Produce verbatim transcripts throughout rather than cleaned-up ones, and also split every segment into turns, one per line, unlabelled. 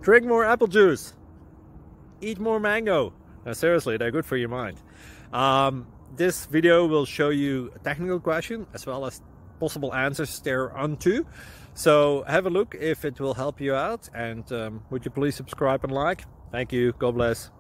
Drink more apple juice. Eat more mango. Now, seriously, they're good for your mind. Um, this video will show you a technical question as well as possible answers thereunto. So have a look if it will help you out, and um, would you please subscribe and like? Thank you. God bless.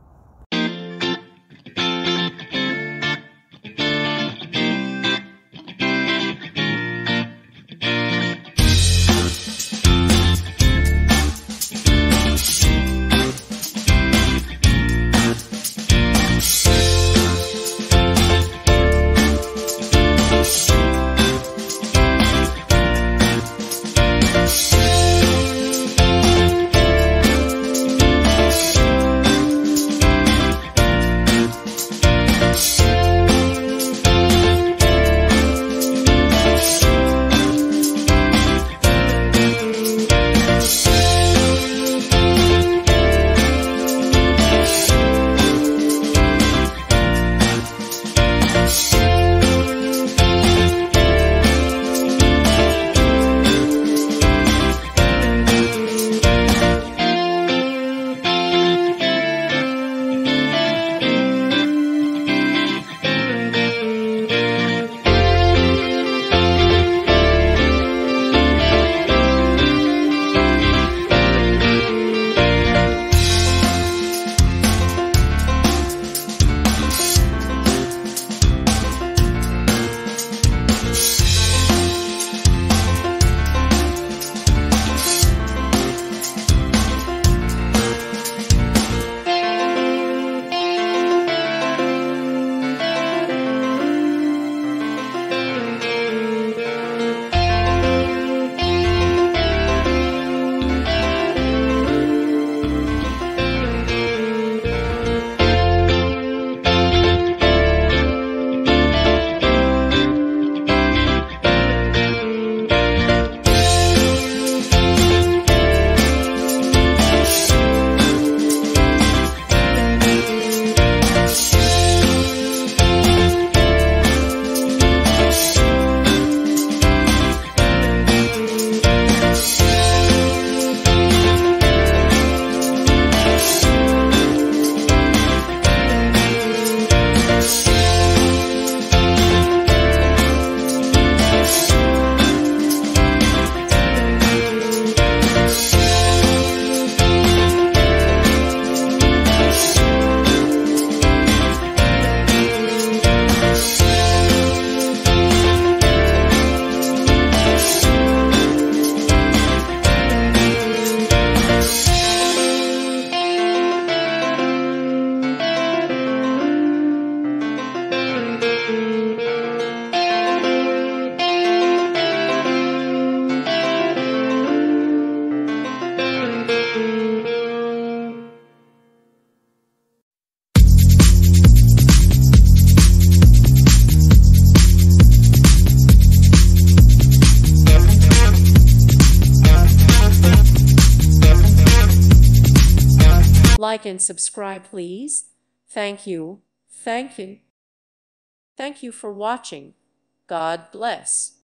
Like and subscribe, please. Thank you. Thank you. Thank you for watching. God bless.